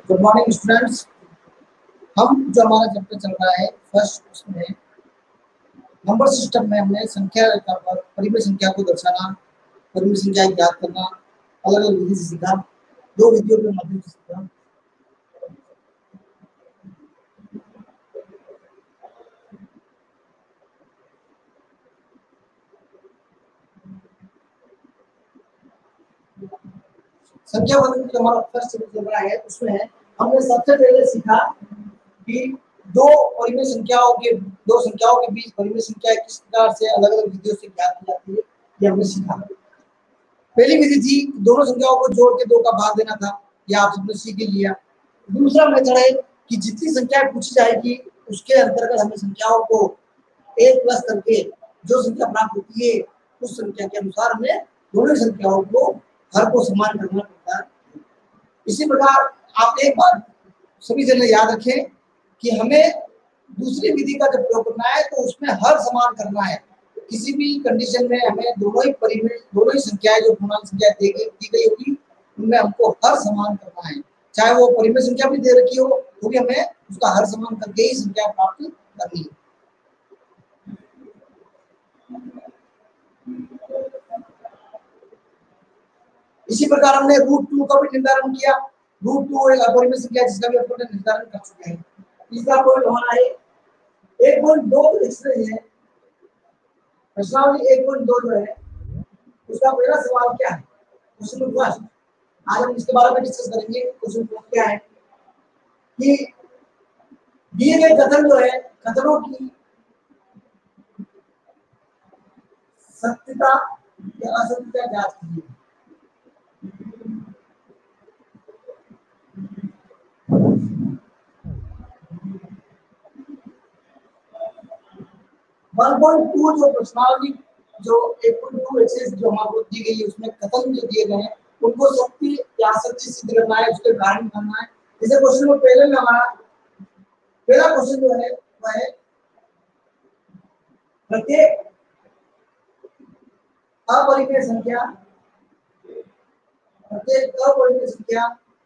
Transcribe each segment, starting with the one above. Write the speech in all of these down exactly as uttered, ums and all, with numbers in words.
Good morning students. हम जो हमारा चैप्टर चल रहा है फर्स्ट, उसमें नंबर सिस्टम में हमने संख्या रेखा पर परिमेय संख्या को दर्शाना, परिमेय संख्या ज्ञात करना अलग अलग विधि से सीखा। दो विधियों के माध्यम से सीखा। संख्या वर्ग जो हमारा फर्स्ट चैप्टर चल रहा है उसमें हमने सबसे पहले सीखा कि दो परिमेय संख्याओं के दो संख्याओं के बीच परिमेय संख्या किस प्रकार से अलग अलग विधियों से ज्ञात की जाती है, ये हमने सीखा। पहली विधि थी दोनों संख्याओं को जोड़ के दो का भाग देना था, यह आप सबने सीख लिया। दूसरा मेथड है कि जितनी संख्या पूछी जाएगी उसके अंतर्गत हमें संख्याओं को एक प्लस करके जो संख्या प्राप्त होती है उस संख्या के अनुसार हमें दोनों संख्याओं को हर को समान करना पड़ता है। इसी प्रकार आप एक बात सभी जने याद रखें कि हमें दूसरी विधि का जब प्रयोग करना है तो उसमें हर समान करना है। किसी भी कंडीशन में हमें दोनों ही परिमेय दोनों ही संख्याएं जो पूर्णांक संख्या दी गई दी गई होगी उनमें हमको हर समान करना है, चाहे वो परिमेय संख्या भी दे रखी हो तो भी हमें उसका हर समान करके ही संख्या प्राप्त करनी है। इसी प्रकार हमने रूट टू का भी निर्धारण किया। रूट टू एक अपरिमेय संख्या जिसका भी अपन निर्धारण कर चुके हैं। तीसरा पॉइंट हमारा है एक पॉइंट दो इसमें है प्रश्नावली एक पॉइंट दो जो है उसका पहला सवाल क्या है, क्वेश्चन नंबर फर्स्ट। आज हम इसके बारे में डिस्कस करेंगे। क्वेश्चन क्या है कि दिए गए कथन जो है कथनों की सत्यता या असत्यता जांच कीजिए। वन पॉइंट टू जो प्रश्नावली जो एक पॉइंट टू एक्सेस जो हमारे दी गई है उसमें कथन जो दिए गए हैं उनको सत्य या सत्य सिद्ध करना है, उसके कारण करना है। जैसे क्वेश्चन में पहले में हमारा पहला क्वेश्चन जो है वह है प्रत्येक अपरिमेय संख्या प्रत्येक अपरिमेय संख्या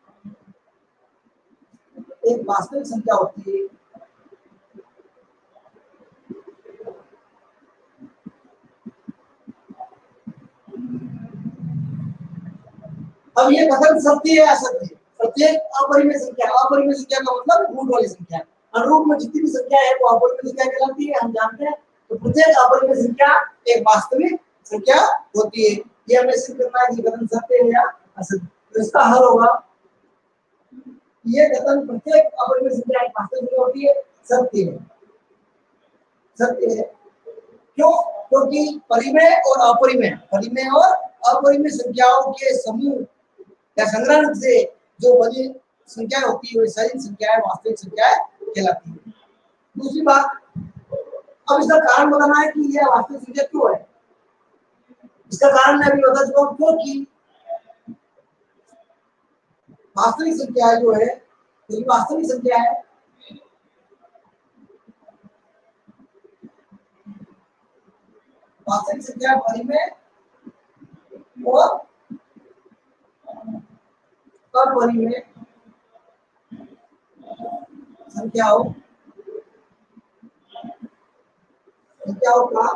एक वास्तविक संख्या होती है। अब ये कथन सत्य है असत्य? प्रत्येक अपरिमेय संख्या, अपरिमेय संख्या का मतलब रूट वाली संख्या, अनुरूप में जितनी भी संख्या है वो अपरिमेय संख्या कहलाती है, हम जानते हैं। तो प्रत्येक अपरिमेय संख्या एक वास्तविक संख्या होती है। ये हमें सिद्ध करना है कि कथन सत्य है या असत्य। तो इसका हल होगा ये कथन प्रत्येक अपरिमेय संख्या एक वास्तविक संख्या होती है, सत्य है। सत्य है क्यों? क्योंकि परिमेय और अपरिमेय परिमेय और अपरिमेय संख्याओं के समूह या संग्रह से जो बनी संख्या होती है वो सही संख्याएं वास्तविक संख्याएं कहलाती है। दूसरी बात, अब इसका कारण बताना है कि यह वास्तविक संख्या क्यों है। इसका कारण मैं अभी बता चुका हूं, क्योंकि वास्तविक संख्या जो है तो वास्तविक संख्या है वास्तविक संख्या परिमेय और अपरिमेय संख्याओं संख्याओं का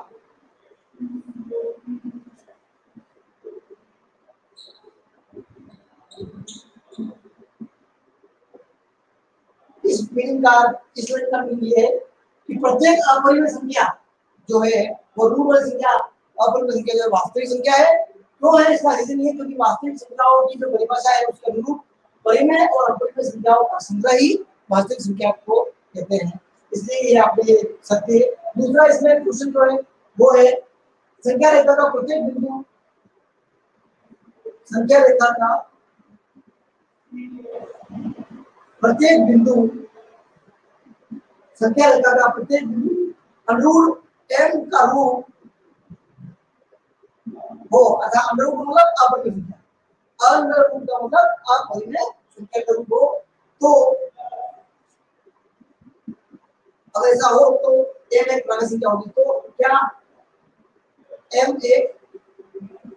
इस मीनिंग का इस लाइन का मीनिंग ये है कि प्रत्येक अपरिमेय संख्या जो है वो रूट वाली संख्या अपरिमेय संख्या जो वास्तविक संख्या है। क्यों है इसका रीजन ये, क्योंकि वास्तविक संख्याओं की जो परिभाषा है उसके अनुरूप परिमेय और अपरिमेय संख्याओं का संग्रह ही वास्तविक संख्या को कहते हैं, इसलिए ये आपके लिए सत्य है। दूसरा इसमें क्वेश्चन जो है वो है संख्या रेखा का प्रत्येक बिंदु संख्या रेखा का प्रत्येक बिंदु संख्या रेखा का प्रत्येक बिंदु अनुरूप m का रूप हो अर्थात अनुरूप मतलब अपरिमेय संख्या, अनुरूप का मतलब अपरिमेय संख्या का रूप हो। तो अगर ऐसा हो तो m एक प्राकृतिक संख्या होगी। तो क्या m एक प्राकृतिक, तो m एक प्राकृतिक संख्या है। m एक प्राकृतिक संख्या है। m एक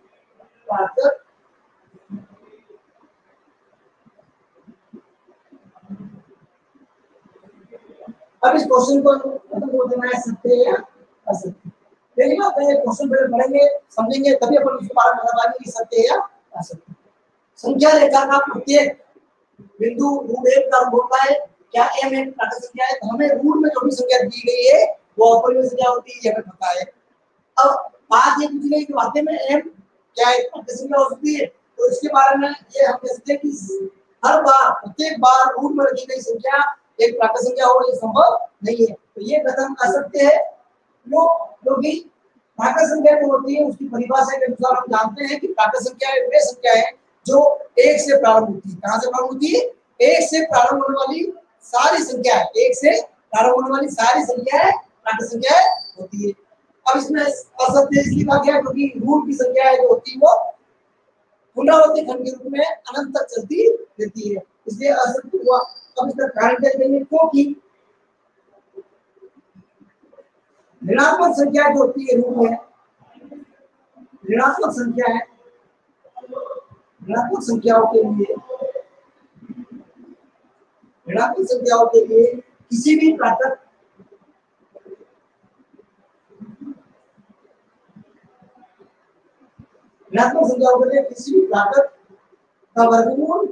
अब इस क्वेश्चन को हमको देना है सत्य या असत्य। पहली बात है क्वेश्चन पहले पढ़ेंगे समझेंगे तभी अपन उसके बारे में बता पाएंगे कि सत्य या असत्य। संख्या रेखा का प्रत्येक बिंदु रूट एक का होता है, क्या m एक प्राकृत संख्या है? तो हमें रूट में जो भी संख्या दी गई है वो अपरिमेय संख्या होती है, ये हमें पता है। अब बात ये पूछ रही है कि वाकई में m क्या एक प्राकृत संख्या हो सकती है? तो इसके बारे में ये हम कह सकते हैं कि हर बार प्रत्येक बार रूट में रखी गई संख्या एक प्राकृत संख्या हो, ये संभव नहीं है। तो ये कथन असत्य है, क्यों? क्योंकि प्राकृत संख्या जो होती है उसकी परिभाषा के अनुसार हम जानते हैं कि प्राकृत संख्या वे संख्या है जो एक से प्रारंभ होती है। कहां से प्रारंभ होती है? एक से प्रारंभ होने वाली सारी संख्या है, एक से प्रारंभ होने वाली सारी संख्या है प्राकृत संख्या होती है। अब इसमें असत्य इसलिए कहा गया क्योंकि रूट की संख्या है जो होती है वो पुनरावृत्ति खंड के रूप में अनंत तक चलती रहती है, इसलिए असत्य हुआ। अब इसका कारण क्या देंगे? क्योंकि ऋणात्मक संख्या जो होती है रूट में, ऋणात्मक संख्या है, ऋणात्मक संख्याओं के लिए ऋणात्मक संख्याओं के लिए किसी भी प्राकृत ऋणात्मक संख्याओं के लिए किसी भी प्राकृत का वर्गमूल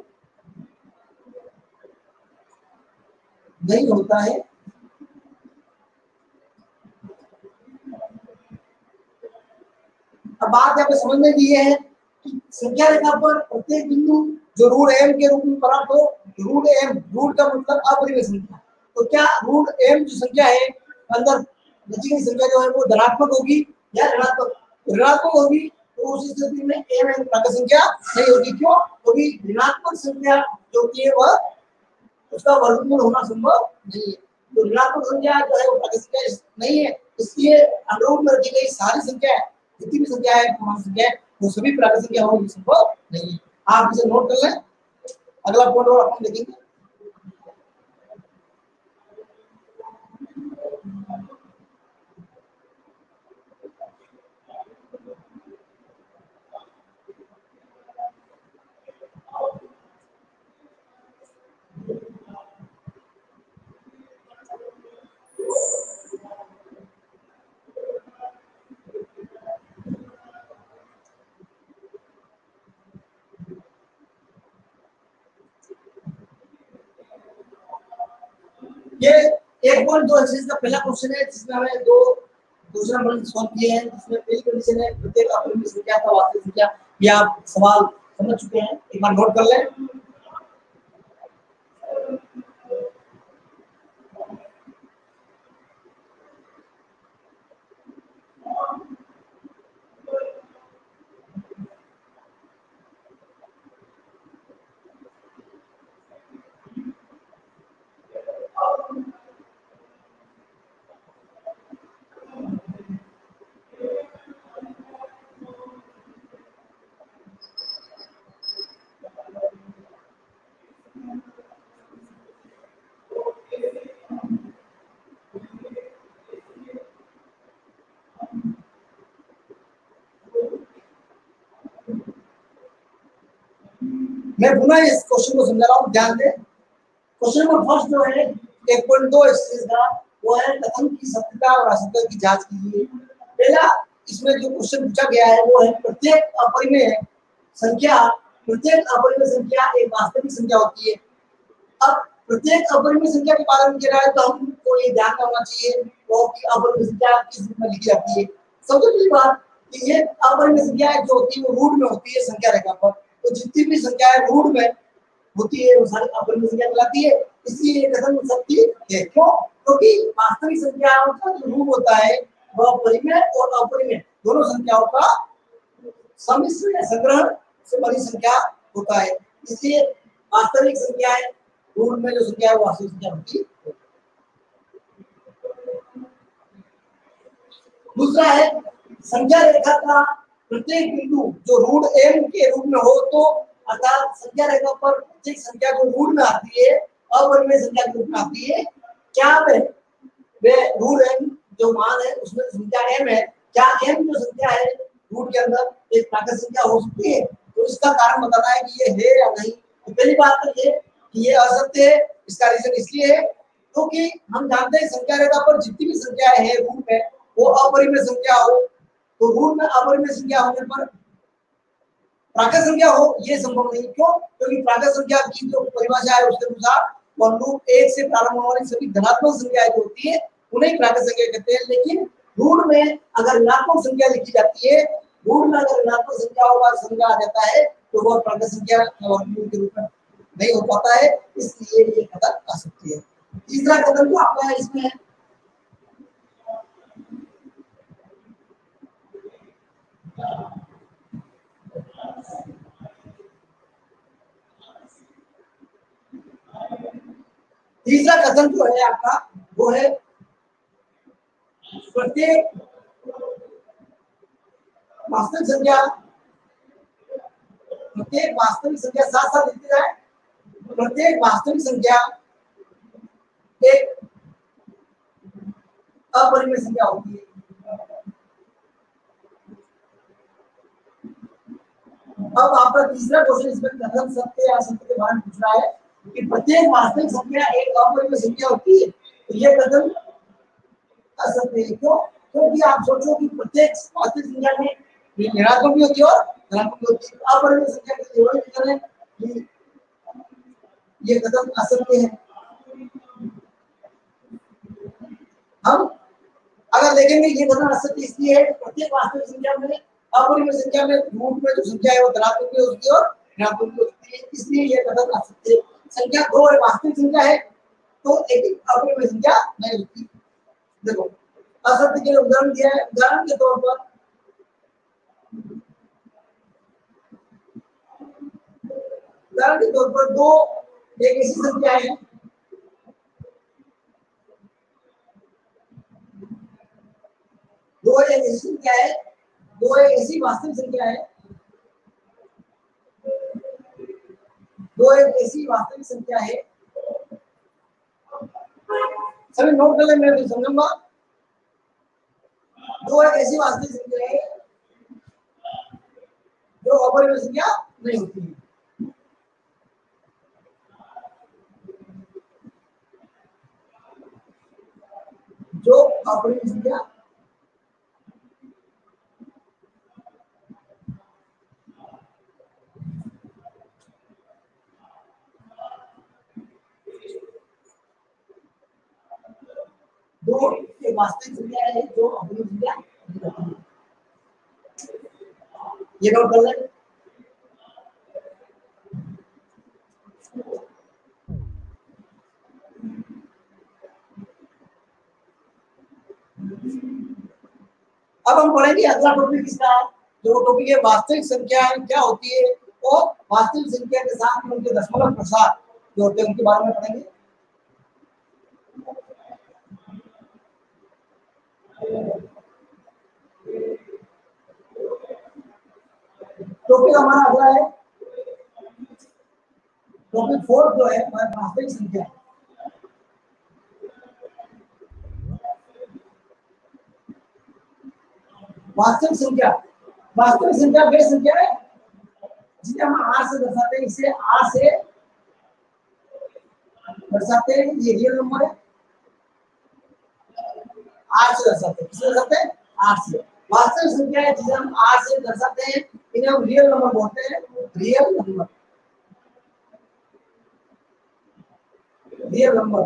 नहीं होता है। अब बात यहाँ पे समझने की ये है कि संख्या रेखा पर प्रत्येक बिंदु जो रूट एम के रूप में प्राप्त हो, रूट एम, रूट का मतलब अपरिमेय संख्या, तो क्या रूट एम जो संख्या है अंदर बची गई संख्या जो है वो धनात्मक होगी या ऋणात्मक? ऋणात्मक होगी, तो उस स्थिति में एम एन प्राकृत संख्या नहीं होगी। क्यों? क्योंकि ऋणात्मक संख्या जो होती है वह उसका वर्गमूल होना संभव नहीं है। तो ऋणात्मक संख्या जो है वो प्राकृत संख्या नहीं है, इसलिए अनुरूप में रखी गई सारी संख्या जितनी भी संख्या है पूर्ण संख्या है वो सभी प्राकृत संख्या होगी संभव नहीं है। आप इसे नोट कर लें, अगला पॉइंट और अपन देखेंगे। ये एक पॉइंट दो एक्सरसाइज का पहला क्वेश्चन है जिसमें हमें दो दूसरा नंबर सॉल्व किए हैं, जिसमें पहली कंडीशन है प्रत्येक अपरिमेय संख्या का वास्तविक संख्या। ये आप सवाल समझ चुके हैं, एक बार नोट कर लें। मैं पुनः इस क्वेश्चन को समझा रहा हूँ, ध्यान दें। क्वेश्चन नंबर फर्स्ट जो है एक पॉइंट दो एक्सरसाइज का, वो है कथन की सत्यता और असत्यता की जांच कीजिए। पहला इसमें जो क्वेश्चन पूछा गया है वो है प्रत्येक अपरिमेय संख्या प्रत्येक अपरिमेय संख्या एक वास्तविक संख्या होती है। अब प्रत्येक अपरिमेय संख्या के बारे में कह रहा है तो हमको ये ध्यान रखना चाहिए वो कि अपरिमेय संख्या किस रूप में लिखी जाती है। सबसे पहली बात कि ये अपरिमेय संख्या जो होती है वो रूट में होती है संख्या रेखा पर, तो जितनी भी संख्या है रूट में होती है वो सारी अपरिमेय संख्या कहलाती है। इसलिए ये कथन सत्य है। क्यों? क्योंकि वास्तविक संख्याओं का जो रूट होता है वह परिमेय और अपरिमेय दोनों संख्याओं का सम्मिश्रण या संग्रह से बड़ी संख्या होता है। इसलिए वास्तविक संख्या है रूट में जो संख्या है वो वास्तविक संख्या होती है। दूसरा है संख्या रेखा का प्रत्येक बिंदु जो रूट एम के रूप में हो, तो अर्थात संख्या रेखा पर प्रत्येक संख्या जो रूट में आती है अपरिमेय संख्या के रूप में आती है, क्या वे वे रूट एम जो मान है उसमें संख्या एम है, क्या एम जो संख्या है रूट के अंदर एक प्राकृत संख्या हो सकती है? तो इसका कारण बताना है कि ये है या नहीं। तो पहली बात तो ये कि ये असत्य है। इसका रीजन इसलिए है क्योंकि तो हम जानते हैं संख्या रेखा पर जितनी भी संख्याएं हैं रूट में वो अपरिमेय संख्या हो, तो रूट में अपरिमेय संख्या होने पर प्राकृत संख्या हो ये संभव नहीं। क्यों? क्योंकि प्राकृत संख्या की जो परिभाषा है उसके अनुसार वन रूट एक से प्रारंभ होने वाली सभी धनात्मक संख्याएं जो होती है उन्हें प्राकृत संख्या कहते हैं। लेकिन रूट में अगर ऋणात्मक संख्या लिखी जाती है, रूट में अगर ऋणात्मक संख्या होगा संख्या आ जाता है तो वह प्राकृत संख्या के रूप में नहीं हो पाता है, इसलिए ये कदम आ सकती है। तीसरा कदम तो आपका इसमें है तीसरा कथन जो है आपका वो है प्रत्येक वास्तविक संख्या प्रत्येक वास्तविक संख्या साथ साथ लिखते जाए। प्रत्येक वास्तविक संख्या एक अपरिमेय संख्या होती है। अब आपका तीसरा क्वेश्चन इसमें कथन सत्य या असत्य के बारे में पूछ रहा है कि प्रत्येक वास्तविक संख्या एक अपरिमेय संख्या होती है, तो यह कथन असत्य है। क्यों? क्योंकि आप सोचो कि प्रत्येक वास्तविक संख्या में ऋणात्मक भी होती है और धनात्मक भी होती है। अपरिमेय संख्या के केवल कथन है कि ये कथन असत्य है। हम अगर देखेंगे ये कथन असत्य इसलिए है प्रत्येक वास्तविक संख्या में अपरिमेय संख्या में रूट में जो संख्या है वो धनात्मक भी होती है और ऋणात्मक भी होती है, इसलिए ये कथन असत्य है। संख्या दो एक वास्तविक संख्या है तो एक अपरिमेय संख्या नहीं होती। देखो असत्य के लिए उदाहरण दिया है। उदाहरण के तौर पर उदाहरण के तौर पर दो एक ऐसी संख्या है दो एक ऐसी संख्या है दो एक ऐसी वास्तविक संख्या है दो एक ऐसी वास्तविक संख्या है सभी नोट कर ले, मैं तो समझूंगा। दो एक ऐसी वास्तविक संख्या है जो अपरिमेय संख्या नहीं होती है। जो अपरिमेय संख्या दो एक वास्तविक संख्या है जो अपरिमेय संख्या नहीं होती है। ये नोट कर ले। अब हम पढ़ेंगे अगला टॉपिक इसका जो टॉपिक है वास्तविक संख्या क्या होती है और वास्तविक संख्या के साथ में उनके दशमलव प्रसार जो होते हैं उनके बारे में पढ़ेंगे। टॉपिक हमारा अगला है टॉपिक फोर जो है वास्तविक संख्या। वास्तविक संख्या वास्तविक संख्या वे संख्या है जिसे हम आर से दर्शाते हैं। इसे आर से दर्शाते हैं। ये रियल नंबर है आर से दर्शाते हैं। किससे दर्शाते हैं? आर से। वास्तविक संख्या है जिसे हम आर से दर्शाते हैं, इन्हें हम रियल नंबर बोलते हैं। रियल नंबर रियल नंबर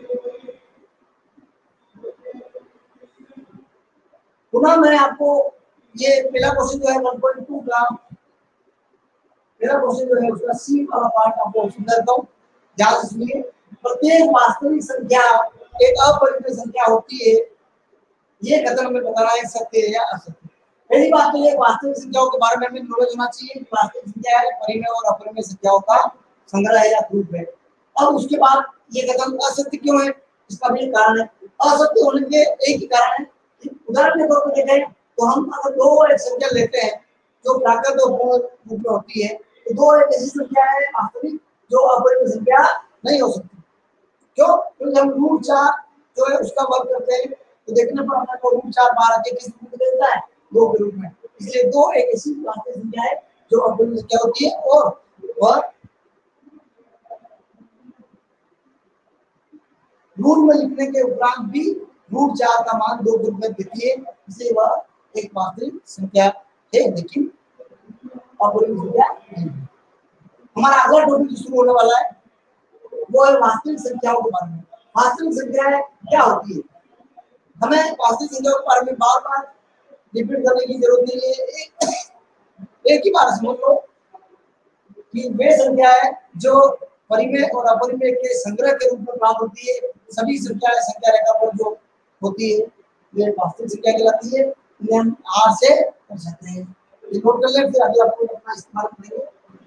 पुनः मैं आपको ये पहला क्वेश्चन जो है वन पॉइंट टू का पहला क्वेश्चन जो है उसका सी वाला पार्ट आपको समझाता हूँ। ध्यान से सुनिए। प्रत्येक वास्तविक संख्या एक अपरिमेय संख्या होती है, ये कथन हमें बताना है सत्य है या असत्य। पहली बात तो ये वास्तविक संख्याओं के बारे में हमें नॉलेज होना चाहिए। वास्तविक संख्या है परिमेय और अपरिमेय संख्याओं का संग्रह है या ग्रुप है। अब उसके बाद ये कथन असत्य क्यों है, इसका भी कारण है। असत्य होने के एक ही कारण है। उदाहरण के तौर पर देखें तो हम अगर दो एक संख्या लेते हैं जो प्राकृत और पूर्ण रूप में होती है, तो दो एक ऐसी संख्या है वास्तविक जो अपरिमेय संख्या नहीं हो सकती। क्यों? क्योंकि हम रूट चार जो है उसका वर्ग करते हैं तो देखने पर हमें रूट चार बारह के किस रूप में देता है? दो के रूप में। इसलिए दो एक ऐसी वास्तविक संख्या है जो अपरिमेय संख्या होती है और वह रूट में लिखने के उपरांत भी रूट चार का मान दो ग्रुप में देती है, इसे वह एक वास्तविक संख्या है, लेकिन अपरिमेय संख्या नहीं है। हमारा अगला टॉपिक शुरू होने वाला है वो है वास्तविक संख्याओं के बारे में। वास्तविक संख्याएं क्या होती है, हमें वास्तविक संख्याओं के बारे में बार बार रिपीट करने की जरूरत नहीं है। एक, एक ही बार समझ लो कि वे संख्याएं जो परिमेय और अपरिमेय के संग्रह के रूप में प्राप्त होती है, सभी संख्याएं संख्या रेखा पर जो होती है वे वास्तविक संख्या कहलाती है। इन्हें हम आर से कर सकते हैं, ये नोट कर लें, फिर आगे आपको अपना इस्तेमाल करेंगे।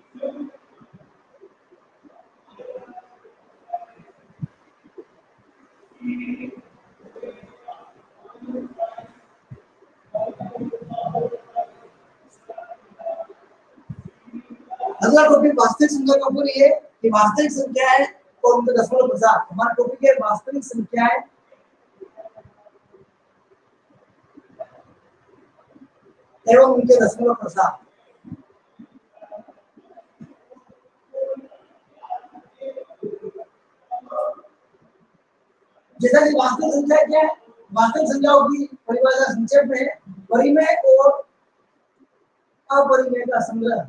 अगला टॉपिक वास्तविक संख्या का ऊपर ये कि वास्तविक संख्याएं और उनके दशमलव प्रसार। हमारा टॉपिक है वास्तविक संख्याएं एवं उनके दशमलव प्रसार। जैसा कि वास्तविक संख्या क्या है, वास्तविक संख्याओं की परिभाषा संक्षेप में परिमेय और अपरिमेय का संग्रह।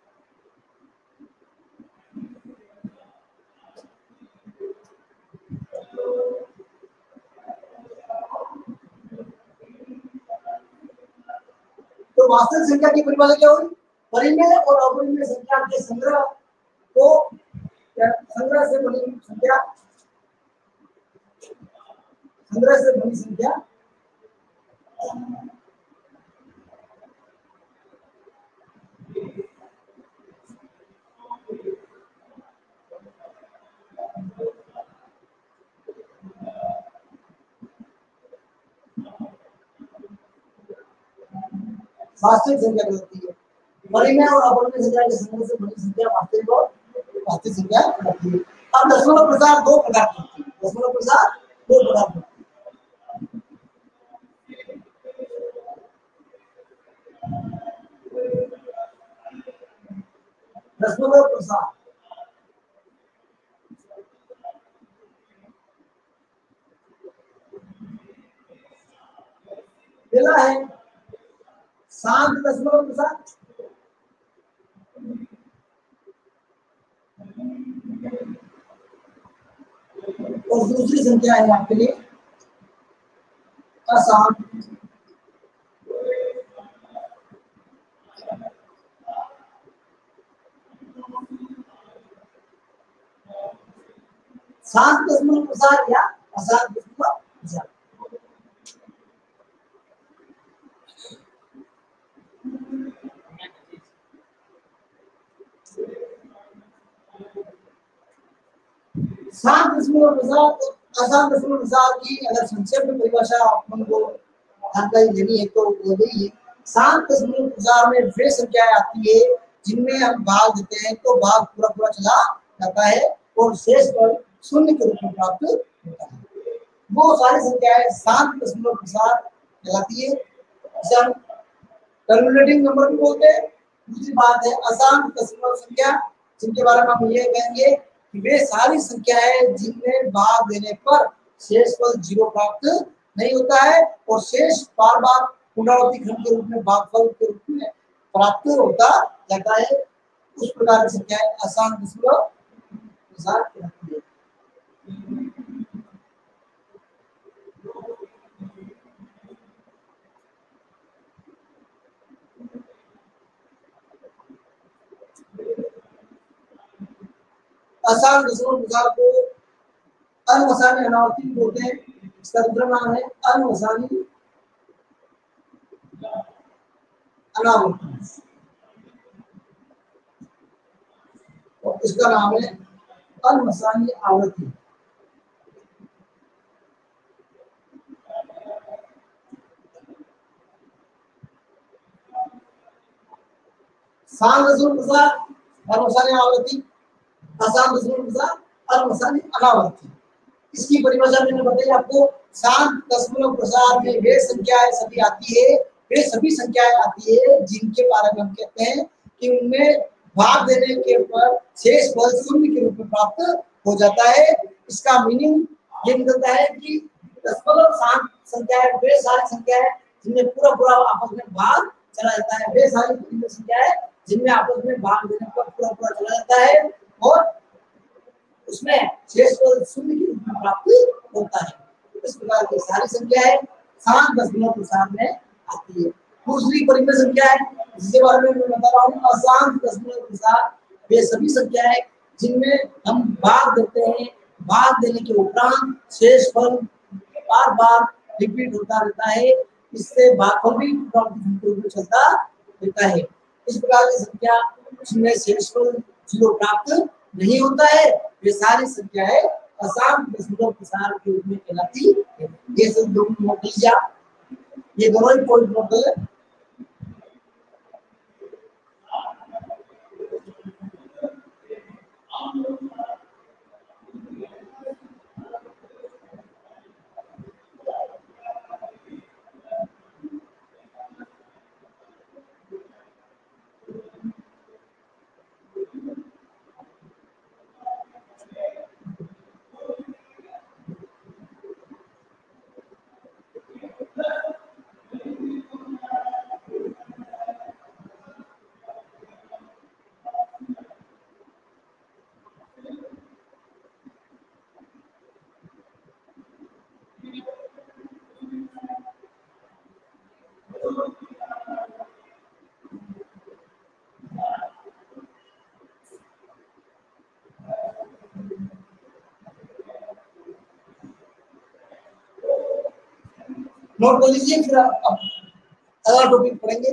तो वास्तविक संख्या की परिभाषा क्या हुई, परिमेय और अपरिमेय संख्या के संग्रह को संग्रह से बनी संख्या संग्रह से बनी संख्या वास्तविक संख्या कहलाती है। परिमेय और अपरिमेय संख्या के संग्रह से बनी संख्या वास्तविक और वास्तविक संख्या कहलाती है। अब दशमलव प्रसार दो प्रकार की होती है, दशमलव प्रसार दो प्रकार की होती है। दशमलव प्रसार पहला है शांत दशमलव प्रसार, और दूसरी संख्या है आपके लिए अशांत शांत दशमलव प्रसार या अशांत दशमलव प्रसार। शांत दशमलव प्रसार अशांत दशमलव प्रसार की अगर संक्षेप में परिभाषा आपको जानकारी लेनी है तो वो यही है। शांत दशमलव प्रसार में वे संख्याएं आती है जिनमें हम भाग देते हैं तो भाग पूरा पूरा चला जाता है और शेष पर शून्य के रूप में प्राप्त होता है। वो सारी संख्याएं शांत दशमलव प्रसार कहलाती है। इसे हम टर्मिनेटिंग नंबर भी बोलते हैं। दूसरी बात है अशांत दशमलव संख्या, जिनके बारे में हम ये कहेंगे कि वे सारी संख्याएं जिनमें भाग देने पर शेष पर जीरो प्राप्त नहीं होता है और शेष बार बार पुनरावृत्ति क्रम के रूप में भागफल के रूप में प्राप्त होता जाता है। उस प्रकार की संख्याएं अशांत दशमलव प्रसार कहलाती है। अशांत दशमलव प्रसार को अनवसानी अनावर्ती बोलते हैं। इसका दूसरा नाम है अनवसानी अनावर्ती और इसका नाम है अनवसानी आवृत्ति। शांत दशमलव प्रसार अनवसानी आवृत्ति, अशांत दशमलव प्रसार अनवसानी अनावर्ती। इसकी परिभाषा मैंने बताई आपको। शांत दशमलव प्रसार में वे संख्याएं सभी आती है वे सभी संख्याएं आती है जिनके बारे में हम कहते हैं कि उनमें भाग देने के पर शेष फल शून्य के रूप में प्राप्त हो जाता है। इसका मीनिंग ये निकलता है कि दशमलव शांत संख्या है वे सारी संख्या है जिनमें पूरा पूरा आपस में भाग चला जाता है, वे सारी परिमेय संख्या है जिनमें आपस में भाग देने पर पूरा पूरा चला जाता है और उसमें शेषफल शून्य के रूप में प्राप्त होता है। इस प्रकार की सारी संख्या है शांत दशमलव प्रसार में आती है। दूसरी परिमेय संख्या है जिसके बारे में मैं बता रहा हूँ अशांत दशमलव प्रसार, वे सभी संख्या है जिनमें हम भाग देते हैं, भाग देने के उपरांत शेषफल बार बार रिपीट होता रहता है, इससे भागफल भी रूप में चलता रहता है। इस प्रकार की संख्या जिनमें शेषफल जीरो प्राप्त नहीं होता है वे सारी संख्या है अशांत दशमलव प्रसार के रूप में कहलाती है। ये सब दोनों नोट लीजिए, ये दोनों ही पॉइंट नोट है। नोट कर लीजिए, फिर अब अगला टॉपिक पढ़ेंगे।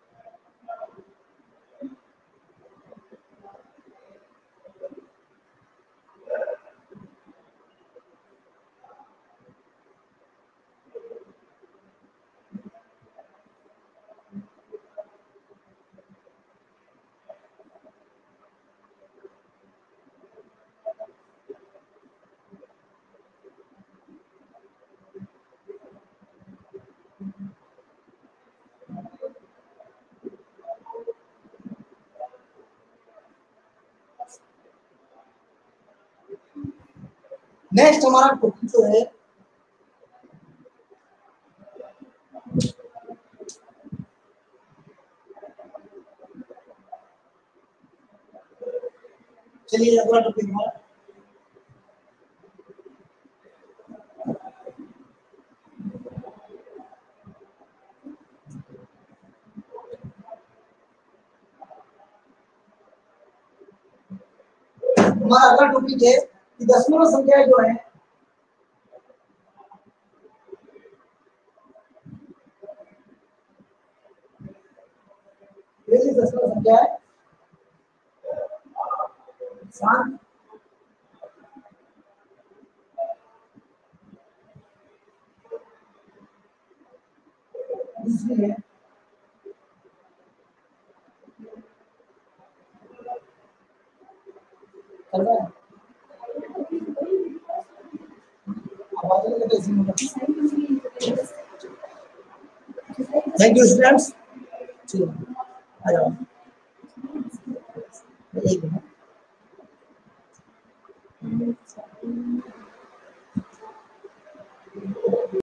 नेक्स्ट हमारा टॉपिक जो है चलिए अगला टॉपिक हमारा हमारा अगला टॉपिक है कि दशमलव संख्या जो है ये दशमलव संख्या है शांत दूसरी है चल रहा है थैंक यू स्टूडेंट्स। आ जाओ एक मिनट।